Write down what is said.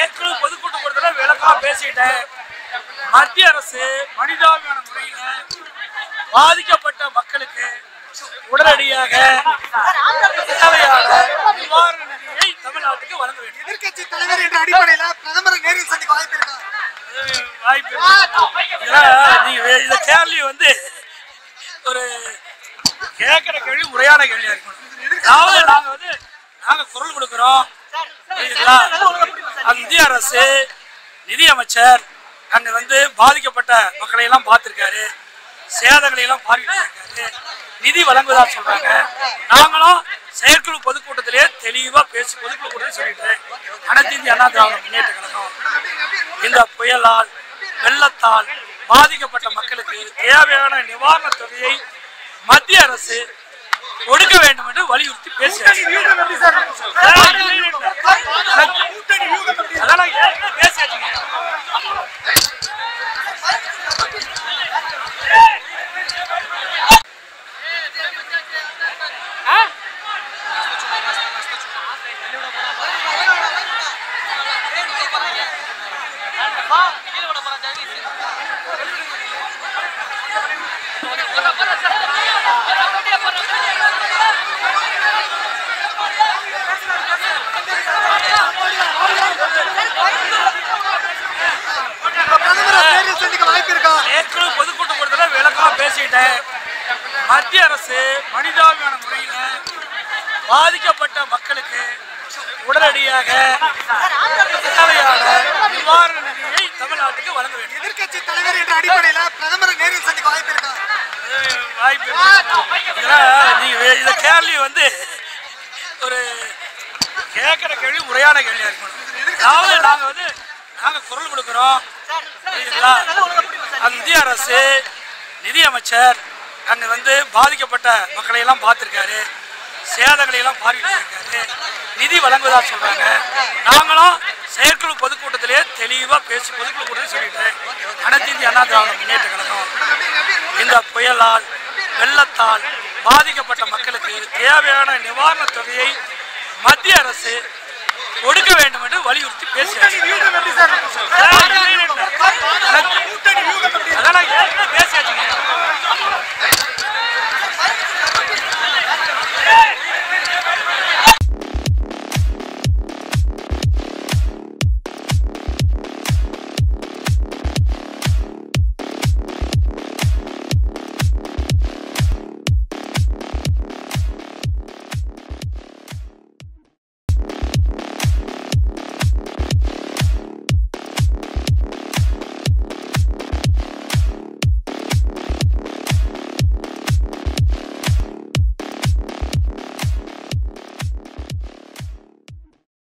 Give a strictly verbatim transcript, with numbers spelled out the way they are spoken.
செயற்குழு பொதுக்கூட்டத்தில் விளக்கமா பேசிட்டேன். மத்திய அரசு மனிதாபிமான முறையில பாதிக்கப்பட்ட மக்களுக்கு உடனடியாக தேவையான நிவாரண நிதியை தமிழ்நாட்டுக்கு வழங்க வேண்டும். எதிர்கட்சி தலைவர் என்ற அடிப்படையில் பிரதமரை நேரில் சந்திக்க வாய்ப்பு இருக்கா? வாய்ப்பு நீங்க இந்த கேள்வி வந்து ஒரு கேட்கிற கேள்வி முறையான கேள்வியா இருக்கணும். அதாவது நாங்க வந்து நாங்க குரல் கொடுக்கிறோம். மத்திய அரசு நிதி அமைச்சர் அங்க வந்து பாதிக்கப்பட்ட மக்களை எல்லாம் பார்த்திருக்காரு, சேதங்களை எல்லாம் பார்த்துருக்காரு, நிதி வழங்குவதா சொல்றாங்க. நாங்களும் செயற்குழு பொதுக்கூட்டத்திலே தெளிவா பேசி பொதுக்குழு கூட்டத்தில் சொல்லிட்டு அனைத்து இந்திய அண்ணா திராவிட முன்னேற்ற கழகம் இந்த புயலால் வெள்ளத்தால் பாதிக்கப்பட்ட மக்களுக்கு தேவையான நிவாரண தொகையை மத்திய அரசு கொடுக்க வேண்டும் என்று வலியுறுத்தி பேசியாச்சு. செயற்குழு பொதுக்கூட்டத்தில் விளக்கமா பேசிட்டேன். மத்திய அரசு மனிதாபிமான முறையில பாதிக்கப்பட்ட மக்களுக்கு உடனடியாக தேவையான நிவாரண நிதியை தமிழ்நாட்டுக்கு வழங்க வேண்டும். எதிர்கட்சி தலைவர் என்ற அடிப்படையில் பிரதமரை நேரில் சந்திக்க வாய்ப்பு இருக்கா? வாய்ப்பு நீங்க இந்த கேள்வி வந்து ஒரு கேட்கிற கேள்வி முறையான கேள்வியா இருக்கணும். அதாவது நாங்க வந்து நாங்க குரல் கொடுக்கிறோம். மத்திய அரசு நிதி அமைச்சர் அங்க வந்து பாதிக்கப்பட்ட மக்களை எல்லாம் பார்த்திருக்காரு, சேதங்களை எல்லாம் பார்த்துருக்காரு, நிதி வழங்குவதா சொல்றாங்க. நாங்களும் செயற்குழு பொதுக்கூட்டத்திலே தெளிவா பேசி பொதுக்குழு கூட்டத்தில் சொல்லிட்டு அனைத்து இந்திய அண்ணா திராவிட முன்னேற்ற கழகம் இந்த புயலால் வெள்ளத்தால் பாதிக்கப்பட்ட மக்களுக்கு தேவையான நிவாரண தொகையை மத்திய அரசு கொடுக்க வேண்டும் என்று வலியுறுத்தி பேசியாச்சு. பேசியாச்சு.